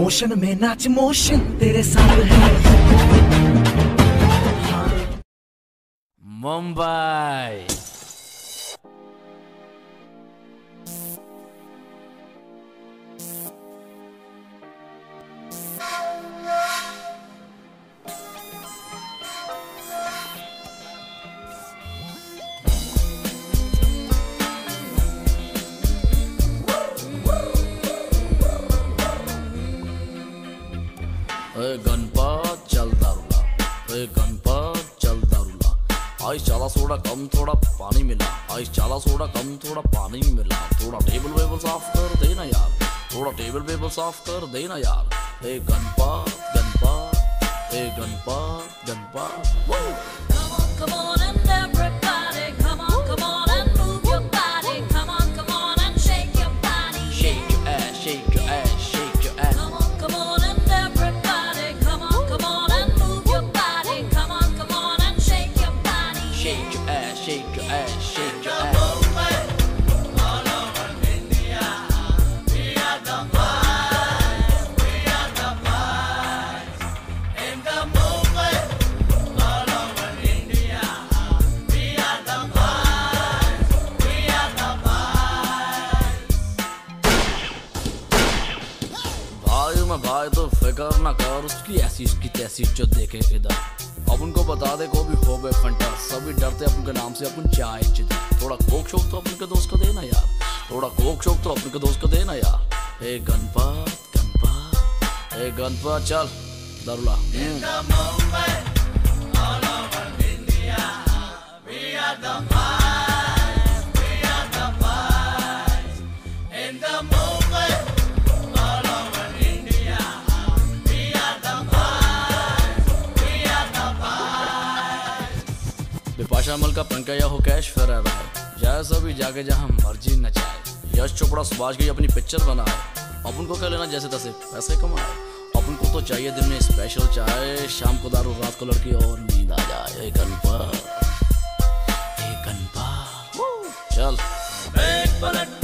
Motion में नाच motion तेरे साथ है। मुंबई गणपत चल दारूला, गणपत चल दारूला। आइस चाला सोडा कम थोड़ा पानी मिला, आइस चाला सोडा कम थोड़ा पानी मिला। थोड़ा टेबल वेबल साफ कर देना यार, थोड़ा टेबल वेबल साफ कर देना यार। Ganpat Ganpat Ganpat Ganpat. Come on and everybody, come on and move your body. Come on and shake your body. Shake your ass, shake your ass, shake your ass. Come on and everybody, come on and move your body. Come on and shake your body. Shake your ass, shake your ass, shake your ass. All over India, we are the boys, we are the boys. In the movement, all over India, we are the boys, we are the boys. भाई मैं भाई तो फिकर ना कर, उसकी ऐसी उसकी तैसी जो देखे इधर। अब उनको बता दे को भी हो गए फंटा, सभी डरते अपन के नाम से अपन चाय चिता। थोड़ा कोक शोक तो अपन के दोस्त को देना यार, थोड़ा कोक शोक तो अपन के दोस्त को देना यार। गणपत गणपत गणपत चल दारूला। The movement, all over India, we are the boys, we are the boys. In the movement, all over India, we are the boys, we are the boys. Bipasha मल का पंकज हो कैश फरार है, जाए सभी जाके जहाँ मर्जी नचाए। यश चोपड़ा सुभाष की अपनी पिक्चर बनाए, अपन को क्या लेना जैसे तैसे पैसे कमाए। अपन को तो चाहिए दिन में स्पेशल चाय, शाम को दारू रात को लड़की और नींद आ जाए। गणपत गणपत चल। Big bullet